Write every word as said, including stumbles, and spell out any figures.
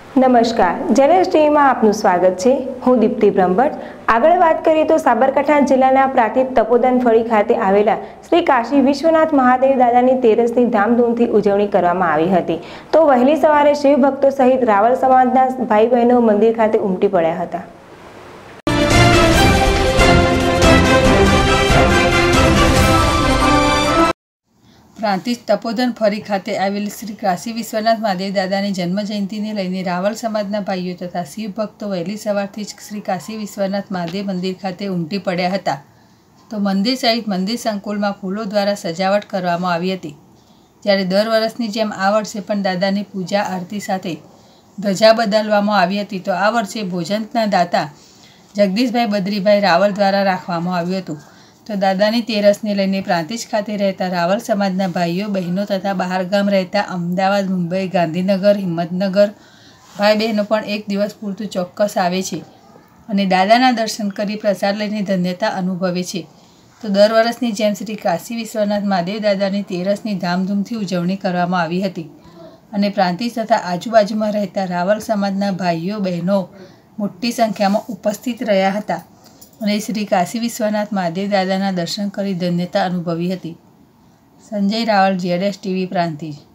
નમસ્કાર, જેનેસ ટીવીમાં આપનું સ્વાગત છે। હું દીપ્તિ બ્રહ્મભટ્ટ। આગળ વાત કરીએ તો સાબરકાંઠા જિલ્લાના પ્રાંતિજ તપોદન ફળી ખાતે આવેલા શ્રી કાશી વિશ્વનાથ મહાદેવ દાદાની તેરસની ધામધૂમથી ઉજવણી કરવામાં આવી હતી। તો વહેલી સવારે શિવ ભક્તો સહિત રાવલ સમાજના ભાઈ બહેનો મંદિર ખાતે ઉમટી પડ્યા હતા। પ્રાંતિજ તપોદન ફળી ખાતે આવેલ શ્રી કાશી વિશ્વનાથ મહાદેવ દાદાની જન્મ જયંતિને લઈને રાવલ સમાજના ભાઈઓ તથા શિવ ભક્તો વહેલી સવારથી જ શ્રી કાશી વિશ્વનાથ મહાદેવ મંદિર ખાતે ઉમટી પડ્યા હતા। તો મંદિર સહિત મંદિર સંકુલમાં ફૂલો દ્વારા સજાવટ કરવામાં આવી હતી। જ્યારે દર વર્ષની જેમ આ વર્ષે પણ દાદાની પૂજા આરતી સાથે ધજા બદલવામાં આવી હતી। તો આ વર્ષે ભોજનના દાતા જગદીશભાઈ બદ્રીભાઈ રાવલ દ્વારા રાખવામાં આવ્યું હતું। તો દાદાની તેરસને લઈને પ્રાંતિજ ખાતે રહેતા રાવલ સમાજના ભાઈઓ બહેનો તથા બહારગામ રહેતા અમદાવાદ, મુંબઈ, ગાંધીનગર, હિંમતનગર ભાઈ બહેનો પણ એક દિવસ પૂરતું ચોક્કસ આવે છે અને દાદાના દર્શન કરી પ્રસાદ લઈને ધન્યતા અનુભવે છે। તો દર વર્ષની જેમ શ્રી કાશી વિશ્વનાથ મહાદેવ દાદાની તેરસની ધામધૂમથી ઉજવણી કરવામાં આવી હતી અને પ્રાંતિજ તથા આજુબાજુમાં રહેતા રાવલ સમાજના ભાઈઓ બહેનો મોટી સંખ્યામાં ઉપસ્થિત રહ્યા હતા અને શ્રી કાશી વિશ્વનાથ મહાદેવ દાદાના દર્શન કરી ધન્યતા અનુભવી હતી। સંજય રાવલ, જેડેશ ટીવી, પ્રાંતિજ।